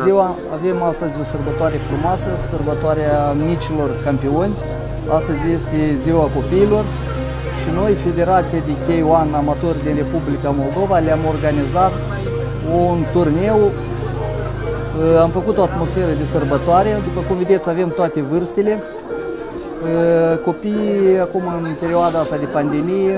ziua! Avem astăzi o sărbătoare frumoasă, sărbătoarea micilor campioni. Astăzi este ziua copiilor și noi, Federația de K1 Amatori din Republica Moldova, le-am organizat un turneu. Am făcut o atmosferă de sărbătoare. După cum vedeți, avem toate vârstele. Copiii, acum în perioada asta de pandemie,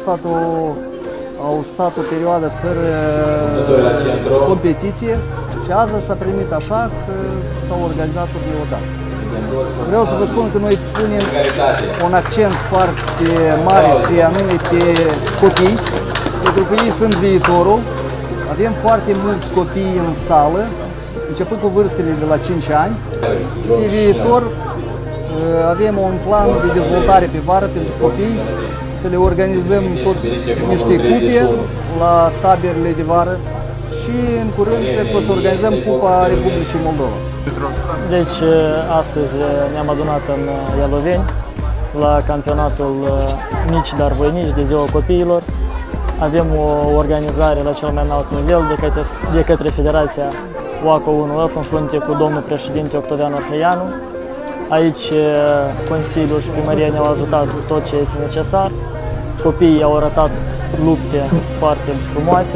au stat o perioadă fără competiție și azi s-a primit așa că s-au organizat deodată. Vreau să vă spun că noi punem un accent foarte mare pe anumite copii, pentru că ei sunt viitorul. Avem foarte mulți copii în sală, începând cu vârstele de la 5 ani. Pe viitor avem un plan de dezvoltare pe vară pentru copii, să le organizăm tot niște cupe la taberele de vară și în curând cred că o să organizăm Cupa Republicii Moldova. Deci astăzi ne-am adunat în Ialoveni la campionatul mici dar voinici de Ziua Copiilor. Avem o organizare la cel mai înalt nivel de către Federația WACO 1F în frunte cu domnul președinte Octavian Orheianu. Aici Consiliul și Primăria ne-au ajutat cu tot ce este necesar. Copiii au arătat lupte foarte frumoase.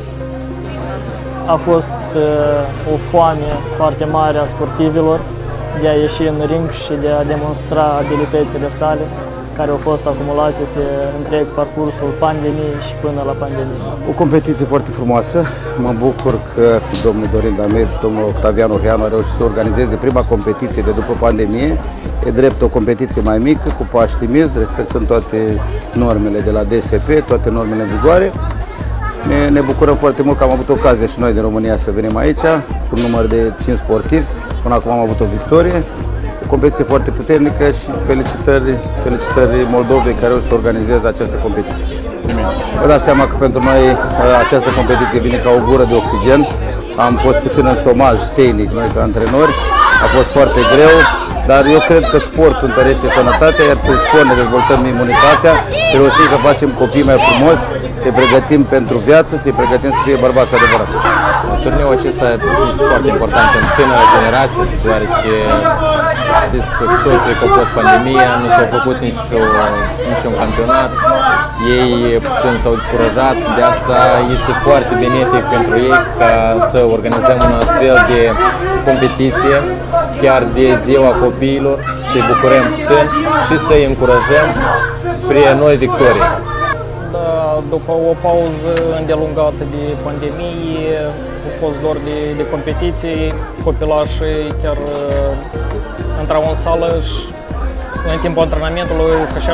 A fost o foame foarte mare a sportivilor de a ieși în ring și de a demonstra abilitățile sale, care au fost acumulate pe întreg parcursul pandemiei și până la pandemie. O competiție foarte frumoasă. Mă bucur că domnul Dorin Damir și domnul Octavian Orheianu au reușit să organizeze prima competiție de după pandemie. E drept o competiție mai mică, cu pași timizi, respectând toate normele de la DSP, toate normele în vigoare. Ne bucurăm foarte mult că am avut ocazia și noi din România să venim aici, cu un număr de 5 sportivi. Până acum am avut o victorie. O competiție foarte puternică și felicitări Moldovei care o să organizeze această competiție. Vă dați seama că pentru noi această competiție vine ca o gură de oxigen. Am fost puțin în șomaj tehnic noi ca antrenori, a fost foarte greu, dar eu cred că sportul întărește sănătatea, iar prin sport ne dezvoltăm imunitatea, să reușim să facem copii mai frumoși, să-i pregătim pentru viață, să-i pregătim să fie bărbați adevărați. Turneul acesta este foarte important în tânăra generație, deoarece știți că toți că a fost pandemia, nu s-au făcut niciun campionat, ei puțin s-au descurajat, de asta este foarte benefic pentru ei ca să organizăm un astfel de competiție, chiar de Ziua Copiilor, să-i bucurăm puțin și să-i încurajăm spre noi victorii. După o pauză îndelungată de pandemie, a fost doar de competiții, copilașii chiar intrau în sală și în timpul antrenamentului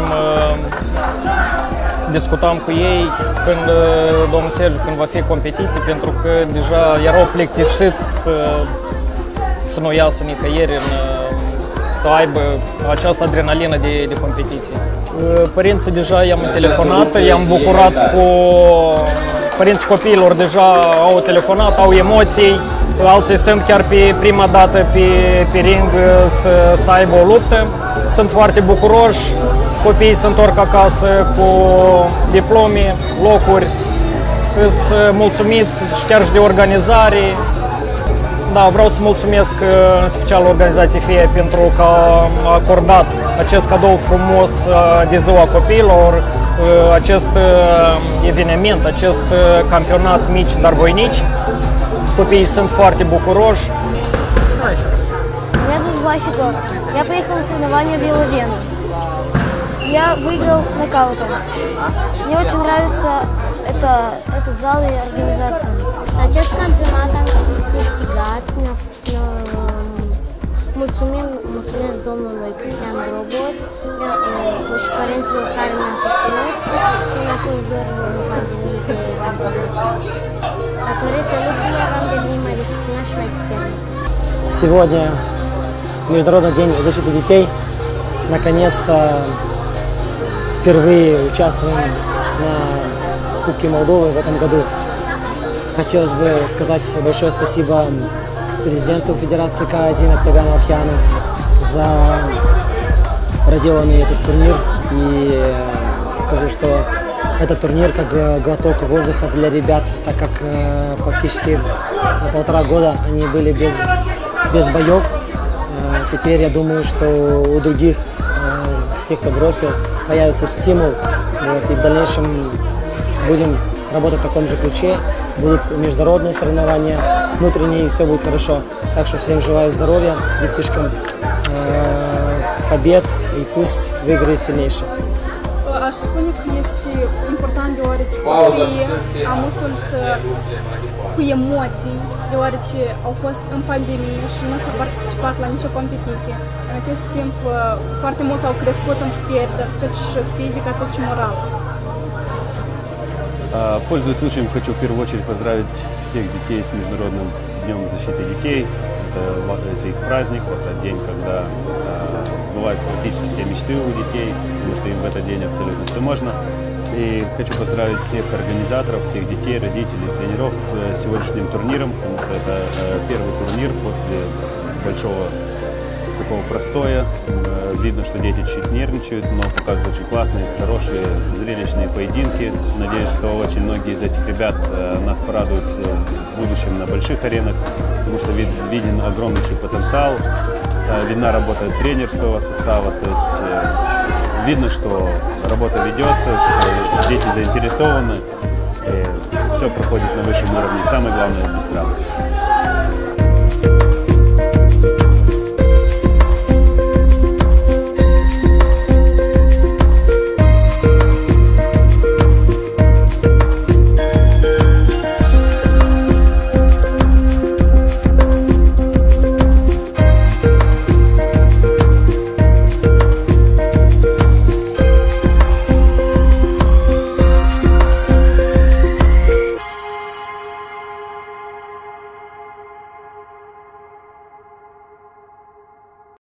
discutam cu ei când domnul Sergiu, când va fi competiție, pentru că deja erau plictisiți să nu iasă nicăieri, să aibă această adrenalină de competiție. Părinții deja i-am telefonat, i-am bucurat cu părinții copiilor, deja au telefonat, au emoții, alții sunt chiar pe prima dată pe ring să aibă o luptă. Sunt foarte bucuroși, copiii se întorc acasă cu diplome, locuri, sunt mulțumiți și chiar și de organizare. Da, vreau să mulțumesc în special organizației FIA pentru că a acordat acest cadou frumos de Ziua Copiilor, acest eveniment, acest campionat mici dar voinici. Copiii sunt foarte bucuroși. Меня зовут Власик. Я приехал на соревнования в Яloveni. Я выиграл нокаутом. Мне очень нравится этот зал и организация. Acest campionat am câștigat. Mulțumesc domnului Cristian Robot și părinților care ne-au susținut și ne-a fost doar în pandemie de datorită lucrurilor am devenit mai disciplinat și mai puternic. Сегодня Международный день защиты детей. Наконец-то впервые участвуем на Кубке Молдовы в этом году. Хотелось бы сказать большое спасибо президенту Федерации К1 Octavianu Orheianu за проделанный этот турнир. И скажу, что этот турнир как глоток воздуха для ребят, так как практически на 1,5 года они были без боев. Теперь я думаю, что у других, тех, кто бросил, появится стимул. Вот, и в дальнейшем будем работать в таком же ключе. Будут международные соревнования, внутренние, и все будет хорошо. Так что всем желаю здоровья, детишкам побед, и pust выиграет сильнейший. Aș spune că este important deoarece copiii am sunt cu emoții, deoarece au fost în pandemie și nu s-a participat la nicio competiție. În acest timp, foarte mulți au crescut în puteri, atât și fizic, atât și moral. Пользуясь случаем, хочу в первую очередь поздравить всех детей с Международным днем защиты детей. Это их праздник, это день, когда сбываются практически все мечты у детей, потому что им в этот день абсолютно все можно. И хочу поздравить всех организаторов, всех детей, родителей, тренеров с сегодняшним турниром, потому что это первый турнир после большого такого простоя. Видно, что дети чуть нервничают, но показывают очень классные, хорошие, зрелищные поединки. Надеюсь, что очень многие из этих ребят нас порадуют в будущем на больших аренах, потому что виден огромнейший потенциал, видна работа тренерского состава, то есть видно, что работа ведется, что дети заинтересованы, все проходит на высшем уровне, и самое главное – без травм.